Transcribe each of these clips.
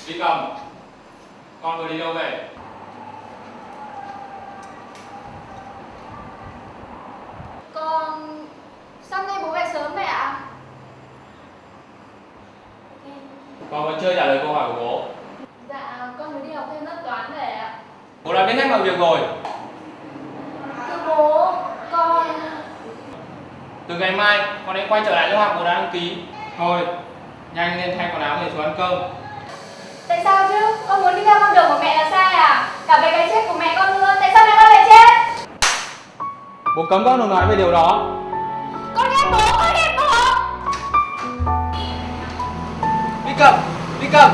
Đi cầm. Con vừa đi đâu về? Con... Sáng nay bố về sớm vậy ạ? Con vẫn chưa trả lời câu hỏi của bố. Dạ, con mới đi học thêm lớp toán về ạ. Bố đã biết hết mọi việc rồi. Thưa bố, con... Từ ngày mai con hãy quay trở lại lớp học bố đã đăng ký. Thôi, nhanh lên thay quần áo để xuống ăn cơm. Tại sao chứ? Con muốn đi theo con đường của mẹ là sai à? Cả về cái chết của mẹ con nữa, tại sao mẹ con lại chết? Bố cấm con đừng nói về điều đó. Con ghét bố, con ghét bố! Đi cầm, đi cầm.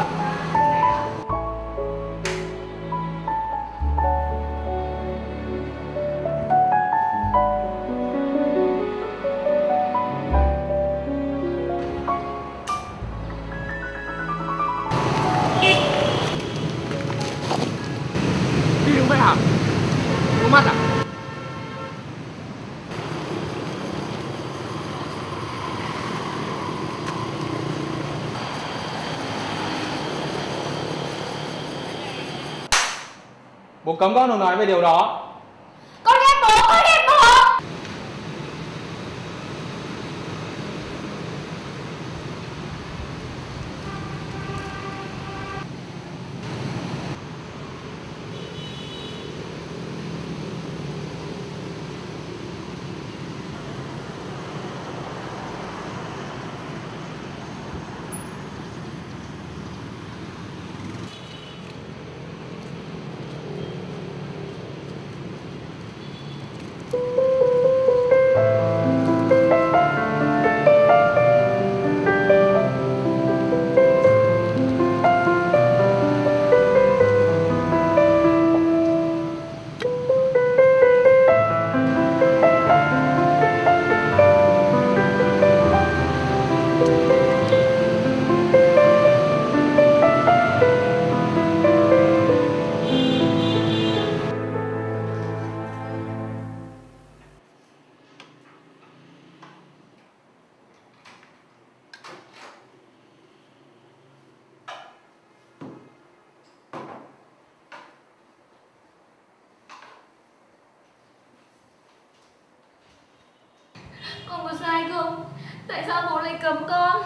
Đi đúng vậy hả? Có mắt à? Bố cấm con đừng nói về điều đó. Con ghét bố, con ghét bố! Con có sai không? Tại sao bố lại cấm con?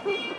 Ui,